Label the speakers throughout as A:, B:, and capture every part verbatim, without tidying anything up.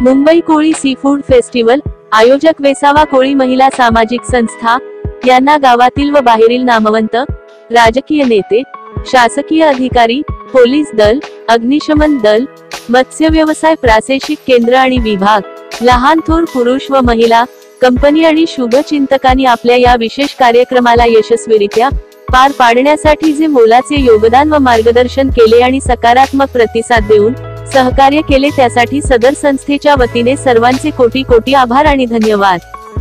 A: मुंबई कोळी seafood festival आयोजक वेसावा कोळी महिला सामाजिक संस्था यांना गावातील व बाहेरील नामवंत राजकीय नेते, शासकीय अधिकारी, पोलीस दल, अग्निशमन दल, मत्स्य व्यवसाय प्रादेशिक केंद्र आणि विभाग, लहान थोर पुरुष व महिला, कंपनी आणि शुभचिंतकांनी आपल्या या विशेष कार्यक्रमाला यशस्वीरित्या पार पाडण्यासाठी जे मोलाचे योगदान व मार्गदर्शन केले आणि सकारात्मक प्रतिसाद देऊन सहकार्य केले त्यासाठी सदर संस्थेच्या वतीने सर्वांचे कोटी कोटी आभार आणि धन्यवाद।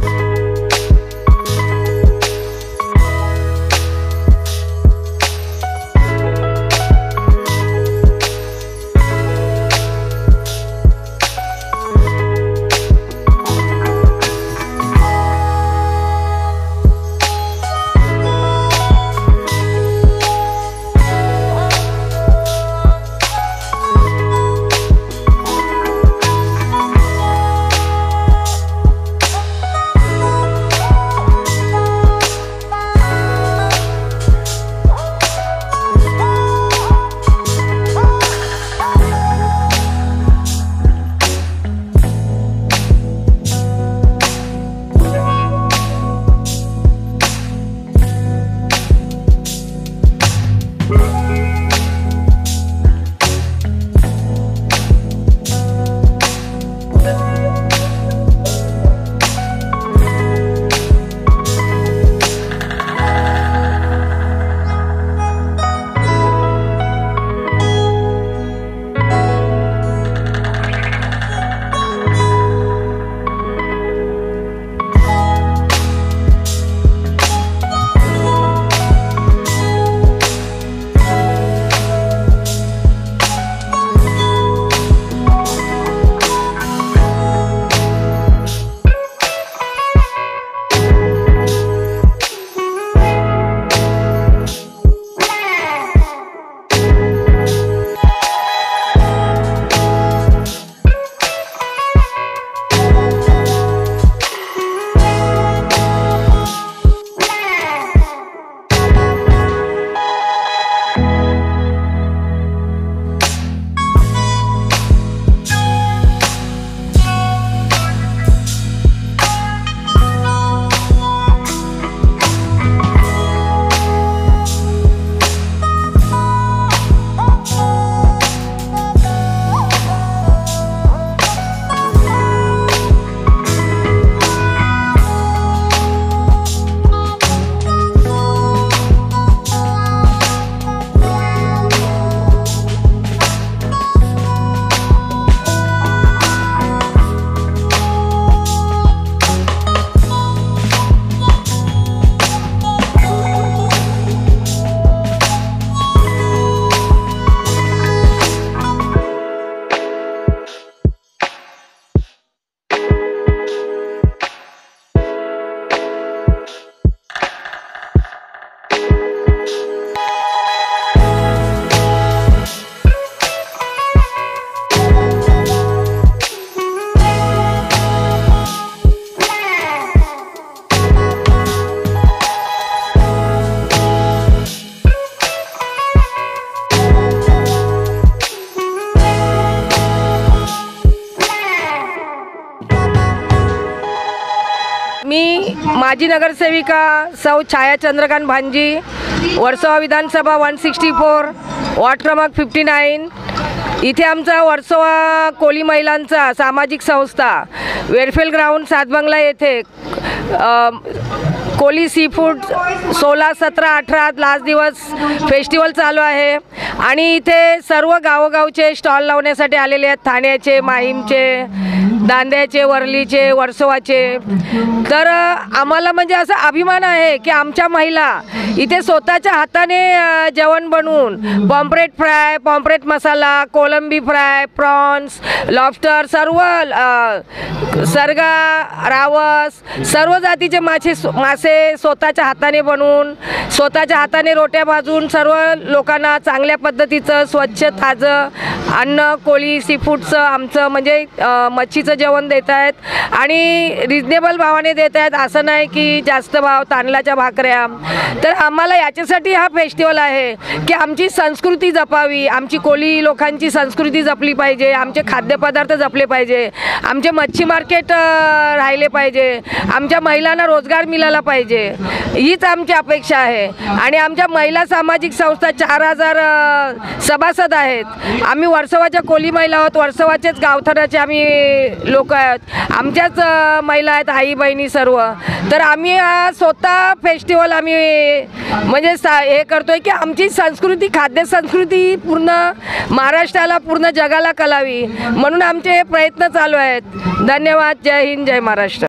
B: मी माजी नगरसेविका सौ छाया चंद्रकांत भांजी, वर्सोवा विधानसभा वन सिक्स्टी फोर, वार्ड क्रमांक फिफ्टी नाईन। इथे आमचा वर्सोवा कोळी महिलांचा सामाजिक संस्था वेरफेल ग्राउंड सातबंगला येथे कोळी सीफूड सोळा सतरा अठरा लास्ट दिवस फेस्टिवल चालू आहे आणि इथे सर्व गावोगावचे स्टॉल लावण्यासाठी आलेले आहेत, ठाण्याचे, माहीमचे, दांड्याचे, वर्लीचे, वर्सोवाचे। तर आम्हाला म्हणजे असा अभिमान आहे की आमच्या महिला इथे स्वतःच्या हाताने जेवण बनवून पॉम्फ्रेट फ्राय, पॉम्फ्रेट मसाला, कोलंबी फ्राय, प्रॉन्स, लॉबस्टर, सर्व सरगा, रावस, सर्व जातीचे मासे मासे स्वतःच्या हाताने बनवून स्वतःच्या हाताने रोट्या भाजून सर्व लोकांना चांगल्या पद्धतीचं स्वच्छ ताजं अन्न कोळी सीफूडचं आमचं म्हणजे मच्छी मच्छीचं जेवण देत आहेत आणि रिजनेबल भावाने देत आहेत, असं नाही की जास्त भाव, तांदळाच्या भाकऱ्या. तर आम्हाला याच्यासाठी हा फेस्टिवल आहे की आमची संस्कृती जपावी, आमची कोळी लोकांची संस्कृती जपली पाहिजे, आमचे खाद्यपदार्थ जपले पाहिजे, आमचे मच्छी मार्केट राहिले पाहिजे, आमच्या महिलांना रोजगार मिळाला पाहिजे, हीच आमची अपेक्षा आहे. आणि आमच्या महिला सामाजिक संस्था चार हजार सभासद आहेत. आम्ही वर्सोवाच्या कोळी महिला आहोत, वर्सोवाचेच गावथराचे आम्ही लोक आहेत, आमच्याच महिला आहेत, आई बहिणी सर्व. तर आम्ही स्वतः फेस्टिवल आम्ही म्हणजे सा हे करतोय की आमची संस्कृती, खाद्य संस्कृती पूर्ण महाराष्ट्राला, पूर्ण जगाला कळावी, म्हणून आमचे हे प्रयत्न चालू आहेत. धन्यवाद. जय हिंद, जय महाराष्ट्र.